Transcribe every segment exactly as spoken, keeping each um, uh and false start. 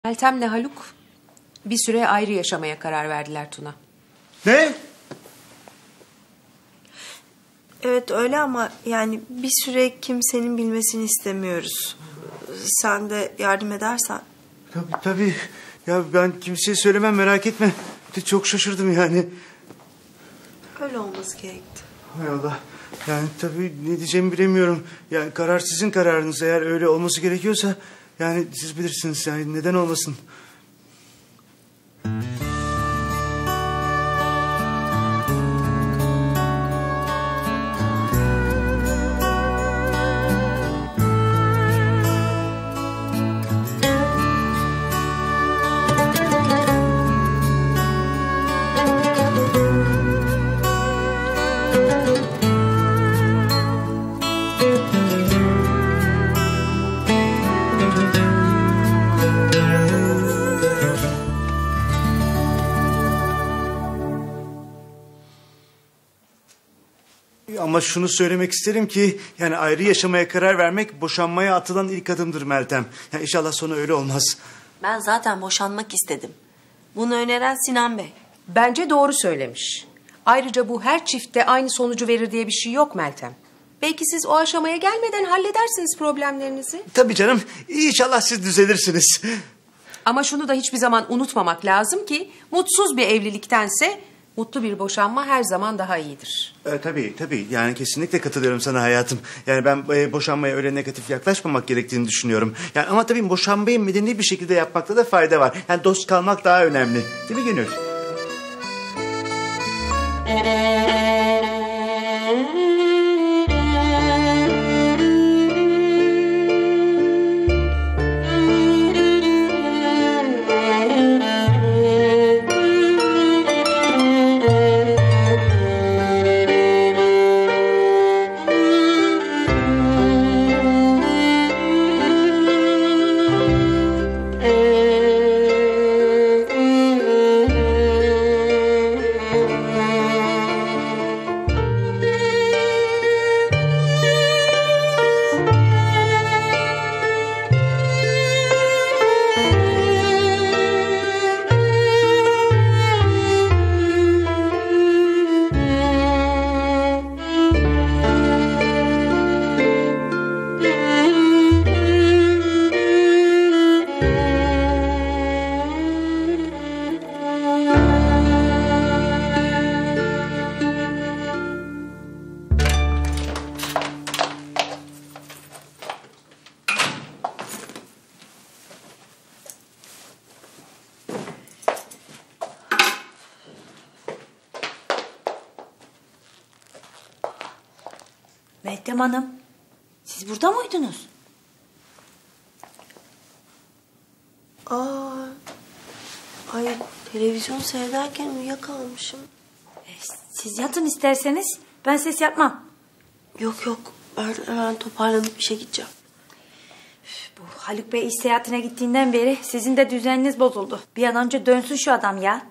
Meltem'le Haluk bir süre ayrı yaşamaya karar verdiler Tuna. Ne? Evet öyle ama yani bir süre kimsenin bilmesini istemiyoruz. Sen de yardım edersen. Tabii tabii. Ya ben kimseye söylemem, merak etme. Çok şaşırdım yani. Öyle olması gerekti. Hay Allah. Yani tabii ne diyeceğimi bilemiyorum. Yani karar sizin kararınız. Eğer öyle olması gerekiyorsa yani siz bilirsiniz. Yani neden olmasın? Ama şunu söylemek isterim ki yani ayrı yaşamaya karar vermek boşanmaya atılan ilk adımdır Meltem. Yani inşallah sonu öyle olmaz. Ben zaten boşanmak istedim. Bunu öneren Sinan Bey. Bence doğru söylemiş. Ayrıca bu her çiftte aynı sonucu verir diye bir şey yok Meltem. Belki siz o aşamaya gelmeden halledersiniz problemlerinizi. Tabii canım. İnşallah siz düzelirsiniz. Ama şunu da hiçbir zaman unutmamak lazım ki mutsuz bir evliliktense mutlu bir boşanma her zaman daha iyidir. E, tabii tabii. Yani kesinlikle katılıyorum sana hayatım. Yani ben e, boşanmaya öyle negatif yaklaşmamak gerektiğini düşünüyorum. Yani ama tabii boşanmayı medeni bir şekilde yapmakta da fayda var. Yani dost kalmak daha önemli. Değil mi Gönül? Meltem Hanım, siz burada mıydınız? Aa, ay televizyon seyrederken uyuyakalmışım. E, siz yatın isterseniz, ben ses yapmam. Yok yok, ben hemen toparlanıp işe gideceğim. Bu Haluk Bey iş seyahatine gittiğinden beri sizin de düzeniniz bozuldu. Bir an önce dönsün şu adam ya.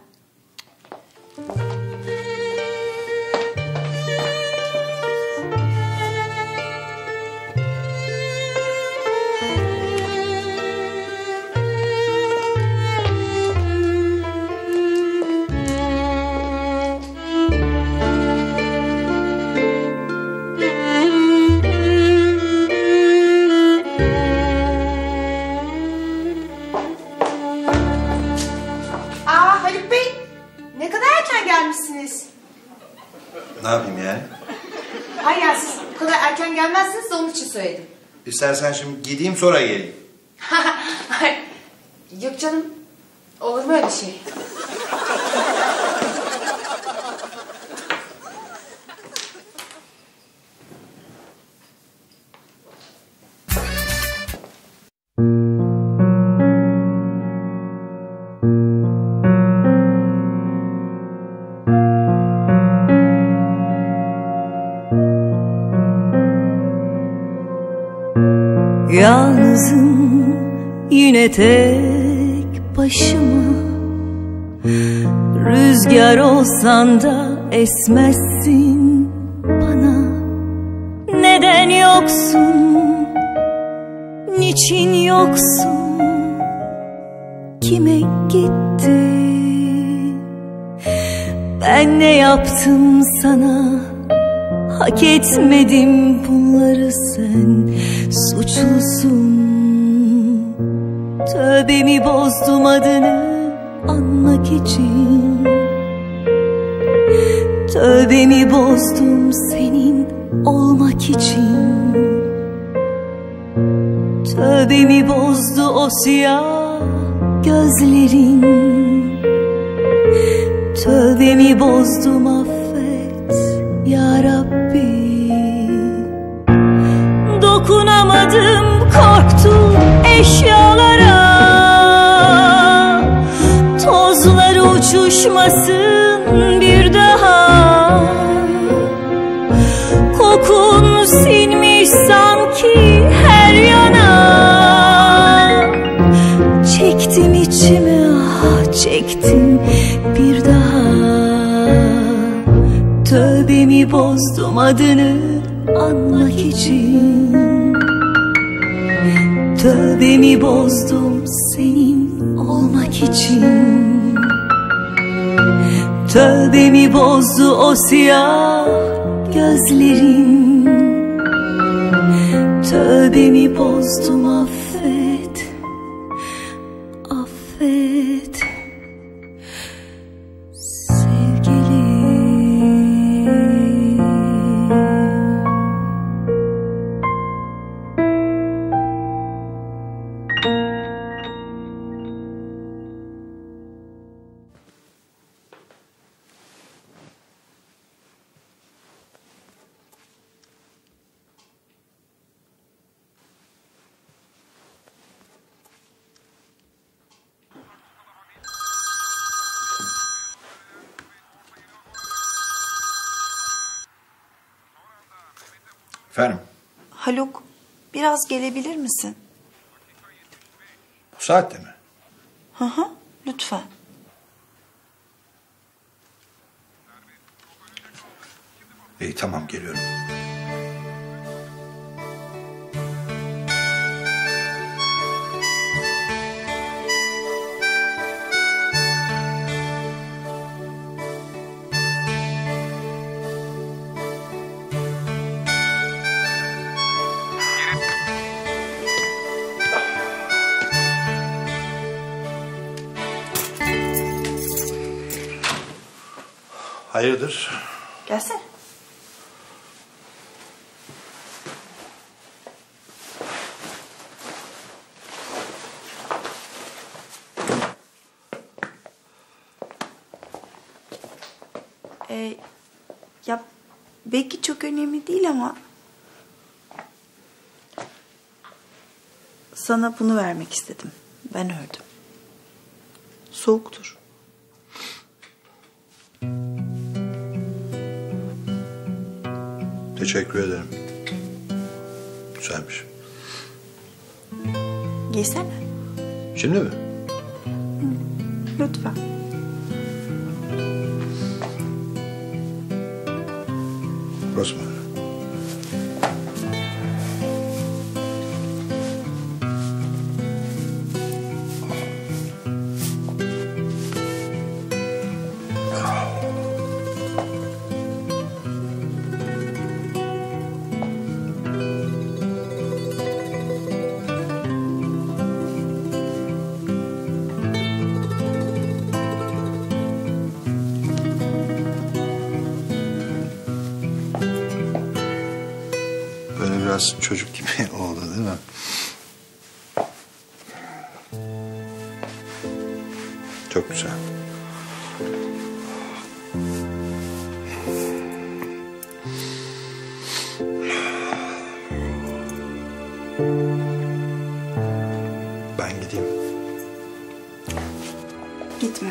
Ne yapayım yani? Hayır ya siz bu kadar erken gelmezsiniz de onun için söyledim. İstersen şimdi gideyim sonra geleyim. Yok canım. Olur mu öyle şey? Yalnızım yine tek başıma, rüzgar olsan da esmezsin bana. Neden yoksun, niçin yoksun, kime gitti? Ben ne yaptım sana? Hak etmedim bunları, sen suçlusun. Tövbemi bozdum adını anmak için. Tövbemi bozdum senin olmak için. Tövbemi bozdu o siyah gözlerin. Tövbemi bozdum, affet ya Rabbi. Dokunamadım, korktum eşyalara. Tozları uçuşmasın bir daha. Kokun sinmiş sanki her yana. Çektim içime, ah çektim bir daha. Tövbemi bozdum adını anmak için. Tövbemi bozdum senin olmak için. Tövbemi bozdu o siyah gözlerin. Tövbemi bozdum, affet, affet sevgilim. Efendim? Haluk, biraz gelebilir misin? Bu saatte mi? Hı hı, lütfen. İyi, tamam, geliyorum. Hayırdır? Gelsene. Ee, ya belki çok önemli değil ama sana bunu vermek istedim. Ben ördüm. Soğuktur. Teşekkür ederim. Güzelmiş. Giysene. Şimdi mi? Lütfen. Burası mı? Böyle biraz çocuk gibi oldu değil mi? Çok güzel. Ben gideyim. Gitme.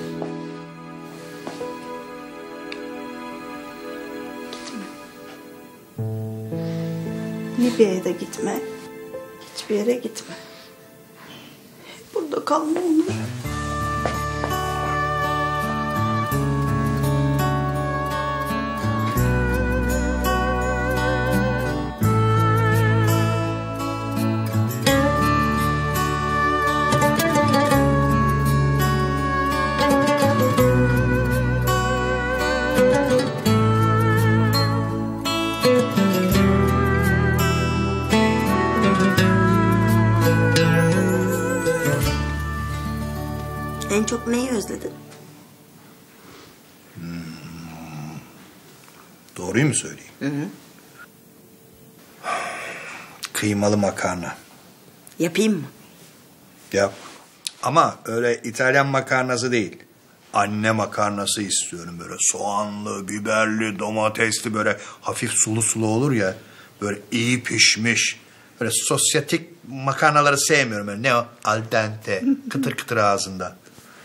Libya'ya da gitme. Hiçbir yere gitme. Burada kalma olur. En çok neyi özledin? Hmm. Doğruyu mu söyleyeyim? Hı hı. Kıymalı makarna. Yapayım mı? Yap. Ama öyle İtalyan makarnası değil. Anne makarnası istiyorum böyle. Soğanlı, biberli, domatesli, böyle hafif sulu sulu olur ya. Böyle iyi pişmiş. Böyle sosyetik makarnaları sevmiyorum. Böyle. Ne o? Al dente. Kıtır kıtır ağzında.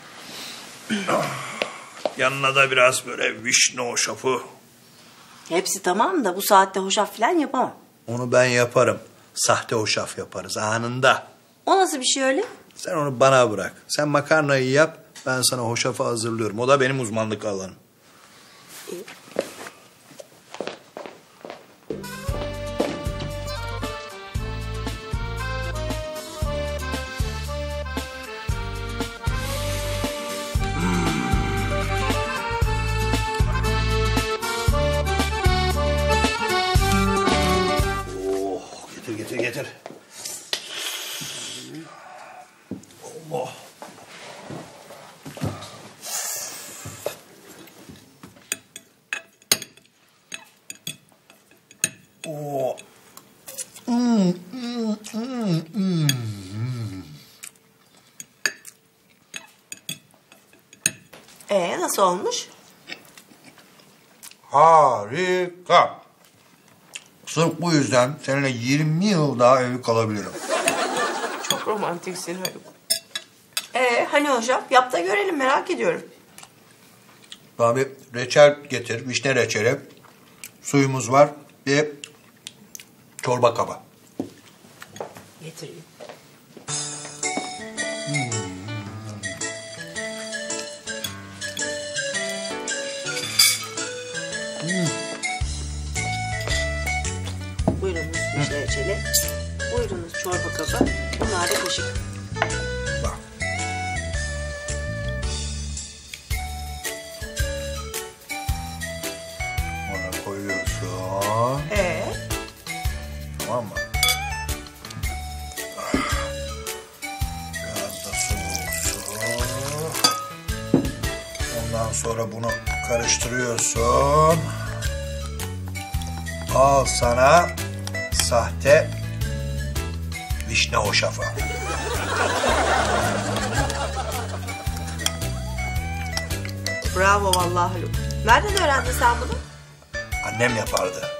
Yanına da biraz böyle vişne hoşafı. Hepsi tamam da bu saatte hoşaf falan yapamam. Onu ben yaparım. Sahte hoşaf yaparız anında. O nasıl bir şey öyle? Sen onu bana bırak. Sen makarnayı yap, ben sana hoşafı hazırlıyorum. O da benim uzmanlık alanım. Oh, getir getir getir. Oh. Oh. Mm, mm, mm, mm. Ee nasıl olmuş? Harika. Sırf bu yüzden seninle yirmi yıl daha evli kalabilirim. Çok romantiksin Haluk. Ee hani hoşaf? Yap da görelim, merak ediyorum. Bana bir reçel getir, vişne reçeli. Suyumuz var, bir çorba kaba. Getireyim. Buyurunuz vişne reçeli. Buyurunuz çorba kaba. Bunlar da kaşık. Bak. Ona koyuyorsun. Ee? Tamam mı? Biraz da soğuk su. Ondan sonra bunu karıştırıyorsun. Al sana sahte vişne hoşafı. Bravo vallahi Haluk. Nereden öğrendin sen bunu? Annem yapardı.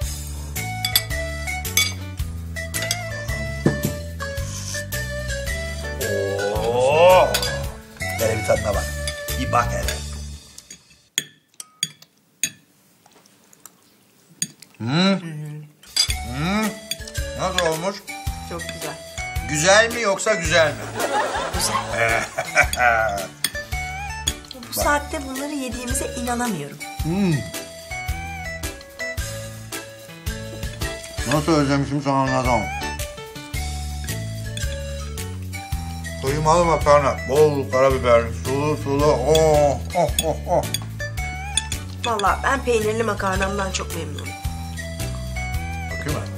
Oo! Hele bir tadına bak. Bir bak hele. Hmm. Hmm. Nasıl olmuş? Çok güzel. Güzel mi yoksa güzel mi? Güzel. Bu saatte bunları yediğimize inanamıyorum. Hmm. Nasıl özlemişim sana anlatamam. Kıymalı makarna, bol karabiber, sulu sulu, oh oh oh oh. Vallahi ben peynirli makarnamdan çok memnunum. Bakayım mı?